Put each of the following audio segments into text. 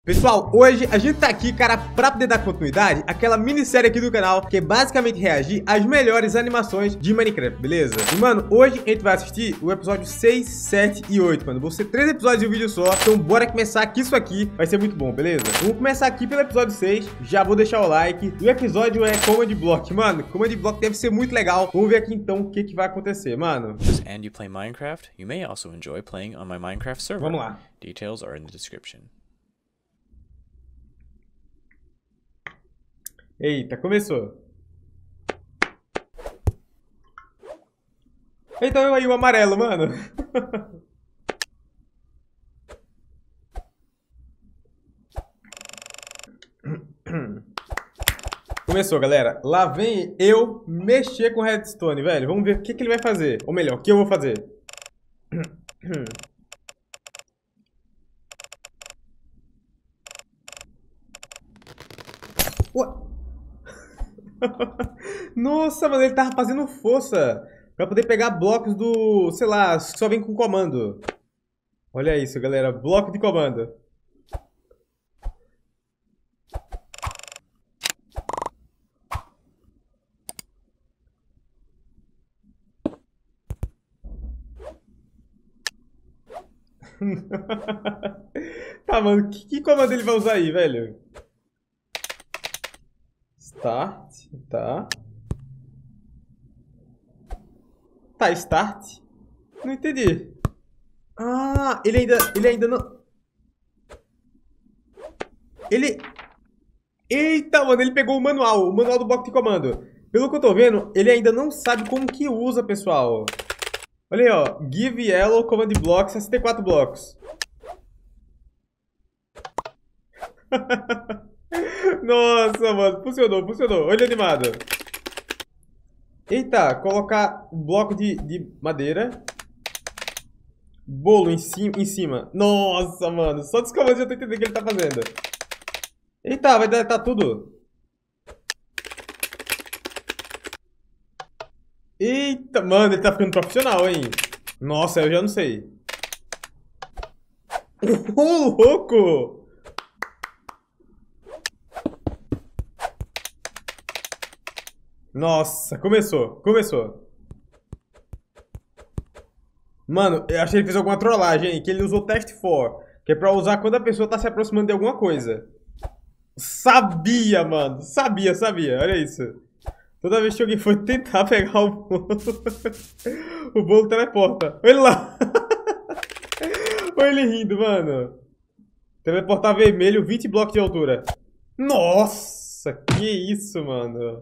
Pessoal, hoje a gente tá aqui, cara, pra poder dar continuidade àquela minissérie aqui do canal, que é basicamente reagir às melhores animações de Minecraft, beleza? E, mano, hoje a gente vai assistir o episódio 6, 7 e 8, mano. Vão ser 3 episódios de um vídeo só, então bora começar que isso aqui vai ser muito bom, beleza? Vamos começar aqui pelo episódio 6, já vou deixar o like. E o episódio é Command Block, mano. Command Block deve ser muito legal. Vamos ver aqui então o que vai acontecer, mano. And you play Minecraft, you may also enjoy playing on my Minecraft server. Vamos lá. Details are in the description. Eita, começou. Então eu aí, o amarelo, mano. Começou, galera. Lá vem eu mexer com redstone, velho. Vamos ver o que ele vai fazer. Ou melhor, o que eu vou fazer. Ué. Nossa, mano, ele tava fazendo força pra poder pegar blocos do... sei lá, só vem com comando. Olha isso, galera. Bloco de comando. Tá, mano. Que comando ele vai usar aí, velho? Start, tá. Tá, start. Não entendi. Ah, ele ainda não... Eita, mano, ele pegou o manual do bloco de comando. Pelo que eu tô vendo, ele ainda não sabe como que usa, pessoal. Olha aí, ó. Give yellow command block, 64 blocos. Nossa, mano, funcionou. Olha animado. Eita, colocar um bloco de madeira. Bolo em cima. Nossa, mano, só dos comandos eu tô entendendo o que ele tá fazendo. Eita, vai deletar tudo. Eita, mano, ele tá ficando profissional, hein? Nossa, eu já não sei. Ô, louco! Nossa, começou. Mano, eu achei que ele fez alguma trollagem, hein? Que ele usou test for, que é pra usar quando a pessoa tá se aproximando de alguma coisa. Sabia, mano. Sabia. Olha isso. Toda vez que alguém for tentar pegar o bolo, o bolo teleporta. Olha lá. Olha ele rindo, mano. Teleportar vermelho, 20 blocos de altura. Nossa, que isso, mano.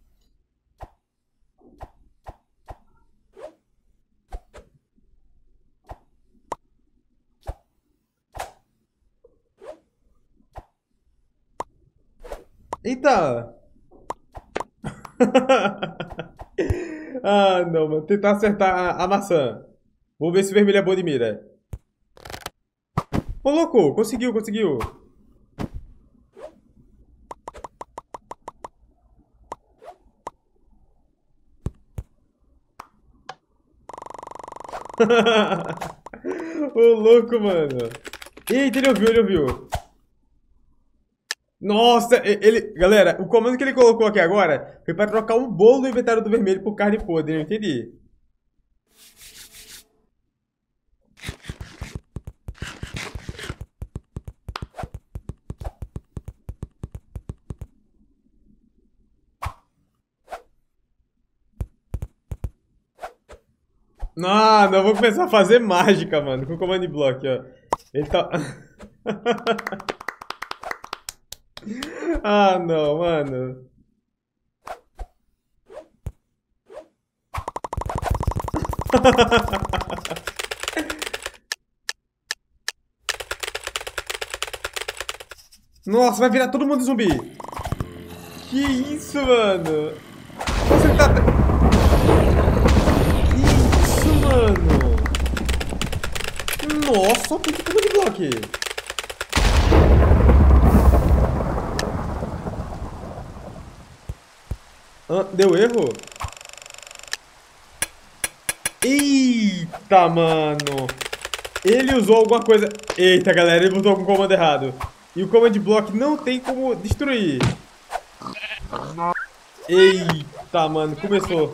Eita! Ah, não, mano. Tentar acertar a maçã. Vamos ver se o vermelho é bom de mira. Ô, louco! Conseguiu. Ô, louco, mano. Eita, ele ouviu. Nossa, galera, o comando que ele colocou aqui agora foi pra trocar um bolo no inventário do vermelho por carne podre, eu entendi. Não, vou começar a fazer mágica, mano, com o command block, ó. Ele tá... Ah, não, mano. Nossa, vai virar todo mundo zumbi. Que isso, mano? Você tá... Que isso, mano? Nossa, olha que tudo de bloco. Deu erro? Eita, mano. Ele usou alguma coisa... Eita, galera, ele botou com o comando errado. E o Command Block não tem como destruir. Eita, mano, começou.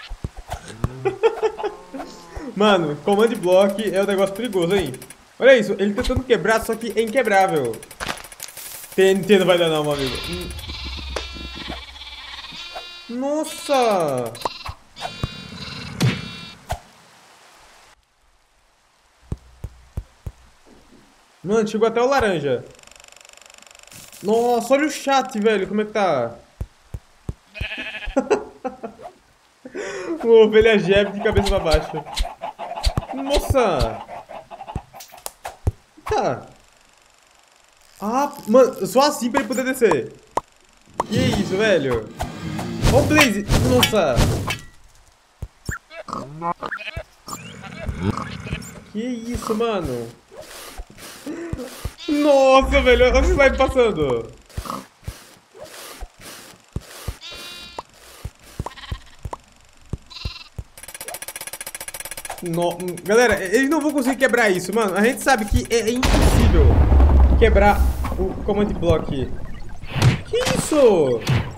Mano, Command Block é um negócio perigoso, hein? Olha isso, ele tentando quebrar, só que é inquebrável. TNT não vai dar não, meu amigo. Nossa! Mano, chegou até o laranja. Nossa, olha o chat, velho, como é que tá? Uma ovelha jebe de cabeça pra baixo. Nossa! Tá. Ah, mano, só assim pra ele poder descer. Que isso, velho? Ó o Blaze! Nossa! Que isso, mano? Nossa, velho! Olha o slime passando! No... Galera, eles não vão conseguir quebrar isso, mano. A gente sabe que é impossível quebrar o Command Block. Que isso?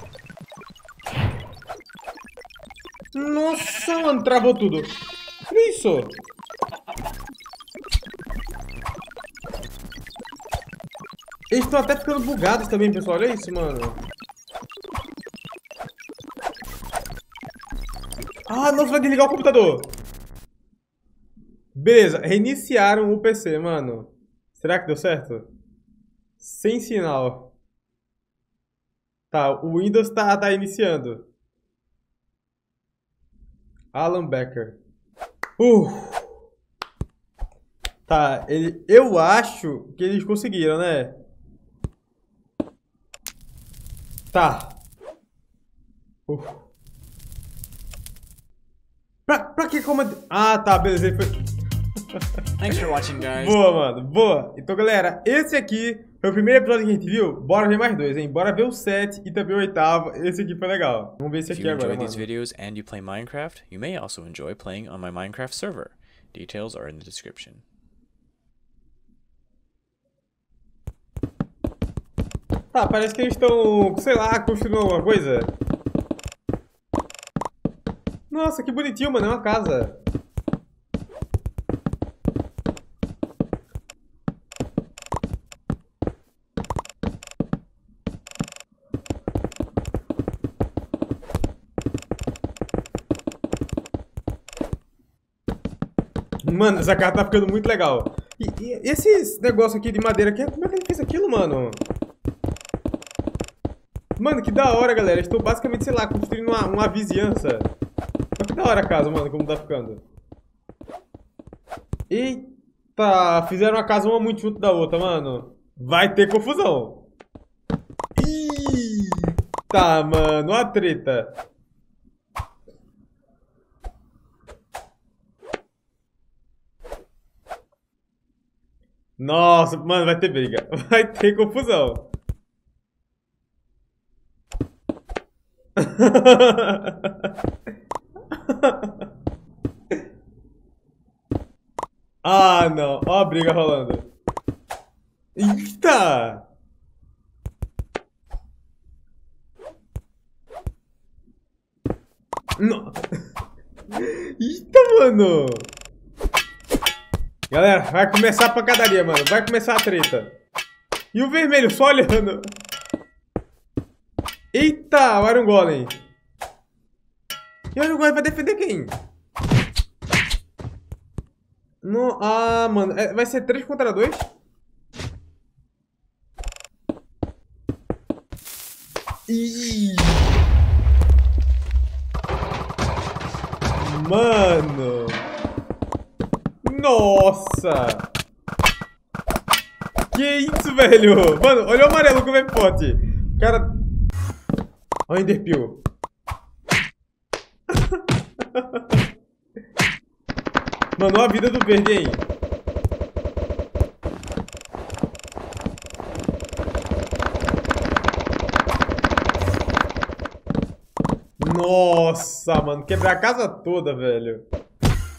Nossa, mano, travou tudo. Que isso? Eles estão até ficando bugados também, pessoal. Olha isso, mano. Ah, nossa, vai desligar o computador. Beleza, reiniciaram o PC, mano. Será que deu certo? Sem sinal. Tá, o Windows tá iniciando. Alan Becker. Tá, eu acho que eles conseguiram, né? Tá. Pra que como... Ah, tá, beleza. Ele foi... Thanks for watching, guys. Boa, mano, boa. Então, galera, esse aqui foi o primeiro episódio que a gente viu. Bora ver mais dois, hein? Bora ver o 7 e também o 8º. Esse aqui foi legal. Vamos ver esse If aqui you agora, enjoy these mano. videos and you play Minecraft, you may also enjoy playing on my Minecraft server. Details are in the description. Tá, parece que eles estão, sei lá, construindo alguma coisa. Nossa, que bonitinho, mano. É uma casa. Mano, essa casa tá ficando muito legal. E esses negócios aqui de madeira aqui, como é que ele fez aquilo, mano? Mano, que da hora, galera. Estou basicamente, sei lá, construindo uma vizinhança. Mas que da hora a casa, mano, como tá ficando. Eita, fizeram a casa uma muito junto da outra, mano. Vai ter confusão. Eita, mano, a treta. Nossa, mano, vai ter briga. Vai ter confusão. Ah, não. Ó a briga rolando. Eita! Não. Eita, mano. Galera, vai começar a pancadaria, mano. Vai começar a treta. E o vermelho só olhando. Eita, o Iron Golem. E o Iron Golem vai defender quem? No... Ah, mano. Vai ser 3 contra 2? Ih. Mano. Nossa. Que isso, velho? Mano, olha o amarelo como é forte. Cara... Olha o Enderpeel. Mano, olha a vida do verde, hein? Nossa, mano. Quebrar a casa toda, velho.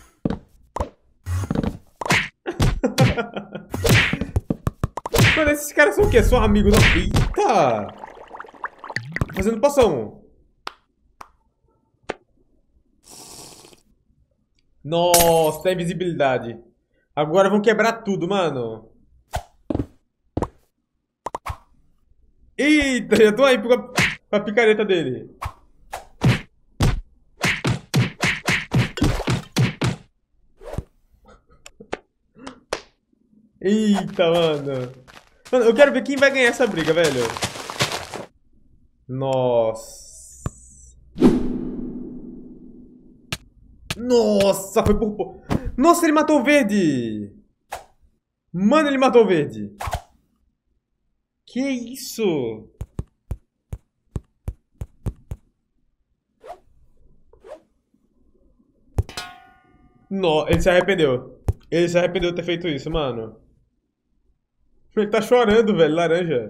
Mano, esses caras são o quê? São amigos, não? Eita! Fazendo poção. Nossa, tem invisibilidade. Agora vão quebrar tudo, mano. Eita, já tô aí com a picareta dele. Eita, mano. Mano, eu quero ver quem vai ganhar essa briga, velho. Nossa. Nossa, foi por pouco. Nossa, ele matou o verde. Mano, ele matou o verde. Que isso? Não, ele se arrependeu. Ele se arrependeu de ter feito isso, mano. Ele tá chorando, velho, laranja.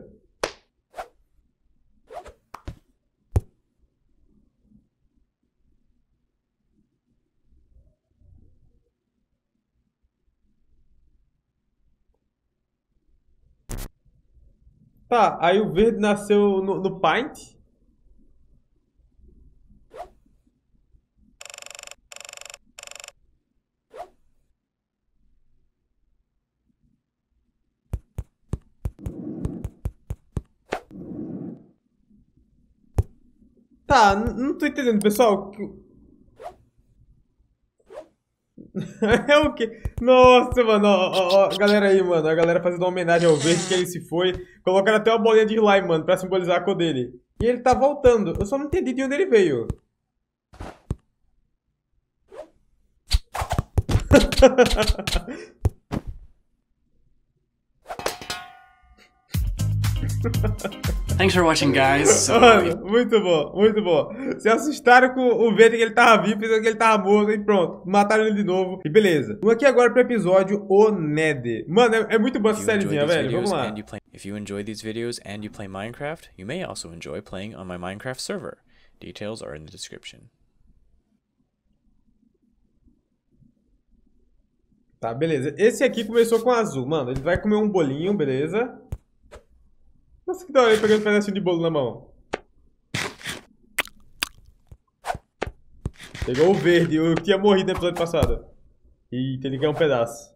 Tá, aí o verde nasceu no Paint. Tá, não tô entendendo, pessoal. É o quê? Nossa, mano, ó, a galera aí, mano. A galera fazendo uma homenagem ao verde que ele se foi. Colocaram até uma bolinha de slime, mano, pra simbolizar a cor dele. E ele tá voltando. Eu só não entendi de onde ele veio. Thanks for watching, guys. Mano, muito bom, muito bom. Se assustaram com o verde que ele tava vivo, pensaram que ele tava morto e pronto. Mataram ele de novo e beleza. Vamos aqui agora pro episódio O Nether. Mano, é muito boa essa sériezinha, velho. Vamos lá. If you enjoy these videos and you play Minecraft, you may also enjoy playing on my Minecraft server. Details are in the description. Tá, beleza. Esse aqui começou com azul. Mano, ele vai comer um bolinho, beleza. Nossa, que da hora ele pegando um pedacinho de bolo na mão. Pegou o verde, eu tinha morrido no episódio passado. Eita, ele quer um pedaço.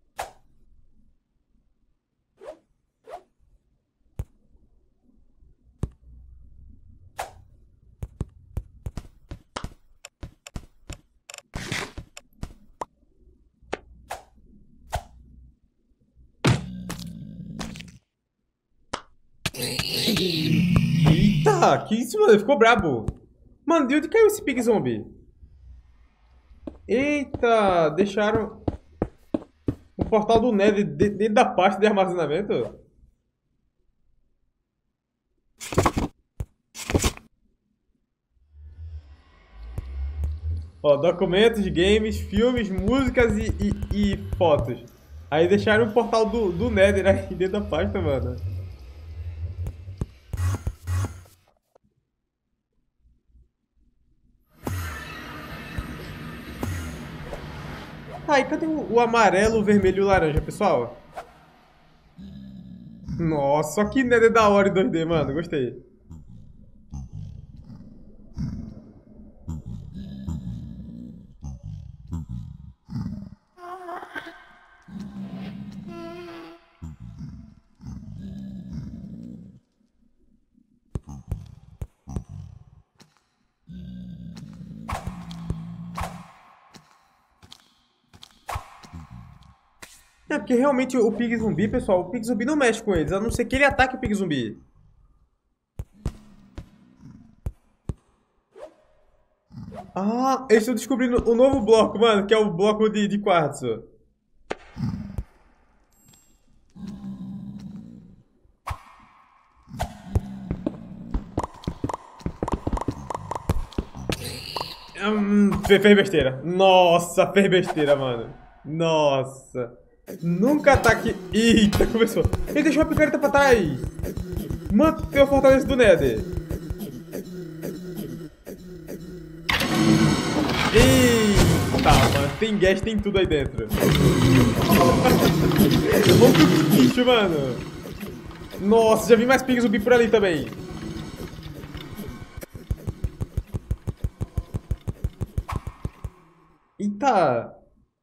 Eita, que isso, mano? Ele ficou brabo. Mano, de onde caiu esse pig zombie? Eita, deixaram o portal do Nether dentro da pasta de armazenamento? Ó, documentos, games, filmes, músicas e fotos. Aí deixaram o portal do Nether aí dentro da pasta, mano. Aí, cadê o amarelo, o vermelho e o laranja, pessoal? Nossa, só que Nether da hora em 2D, mano. Gostei. É, porque realmente o Pig Zumbi, pessoal, o Pig Zumbi não mexe com eles, a não ser que ele ataque o Pig Zumbi. Ah, eles estão descobrindo o novo bloco, mano, que é o bloco de quartzo. Fez besteira. Nossa, fez besteira, mano. Nossa. Nunca ataque... Eita, começou. Ele deixou a picareta pra trás. Manteve a fortaleza do Nether. Eita, mano. Tem gas, tem tudo aí dentro. Vamos pro bicho, mano. Nossa, já vi mais pig zumbi por ali também. Eita.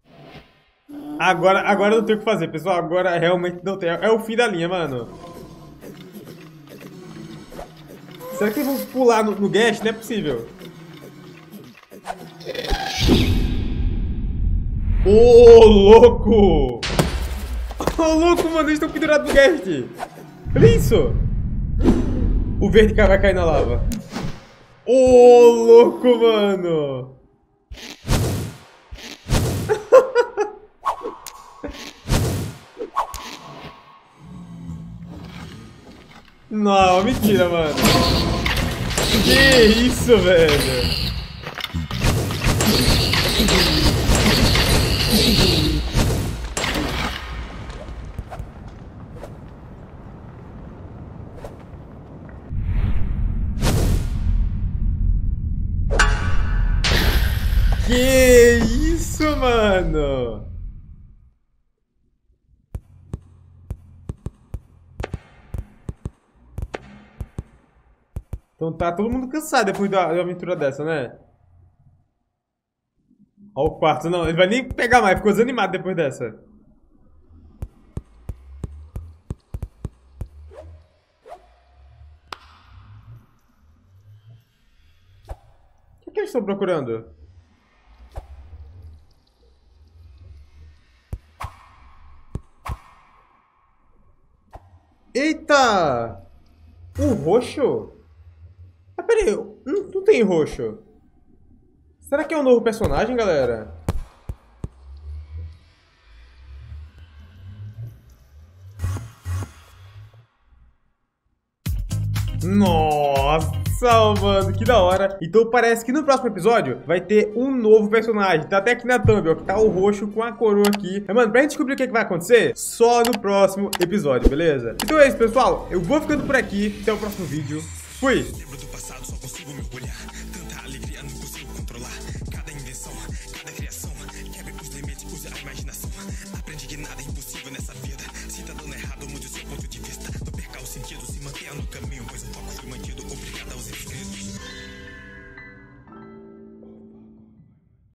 Agora não tem o que fazer, pessoal. Agora realmente não tem. É o fim da linha, mano. Será que eles vão pular no gas? Não é possível. Ô, louco! Ô, louco, mano. Eles estão pendurados no gas. Olha isso. O verde vai cair na lava. Ô, louco, mano. Não, mentira, mano. Que isso, velho? Que isso, mano? Então tá todo mundo cansado depois da aventura dessa, né? Ó o quarto, não, ele vai nem pegar mais, ficou desanimado depois dessa. O que eles estão procurando? Eita! O roxo? Ah, pera aí, não tem roxo. Será que é um novo personagem, galera? Nossa, mano, que da hora. Então parece que no próximo episódio vai ter um novo personagem. Tá até aqui na thumb, ó, que tá o roxo com a coroa aqui. Mas, mano, pra gente descobrir o que vai acontecer, só no próximo episódio, beleza? Então é isso, pessoal. Eu vou ficando por aqui. Até o próximo vídeo. Fui!